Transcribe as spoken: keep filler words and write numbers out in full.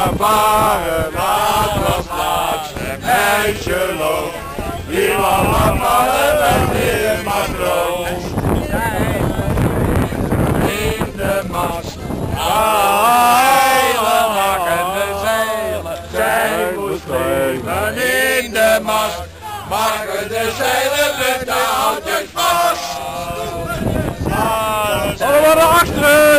gaan varen, laat was laatste meisje loopt. Wie wou wat vallen met weer matroos. In de mast, heilen hakken de zeilen. Zij moest leven in de mast, maken de zeilen met touwtjes vast. Allemaal naar achteren!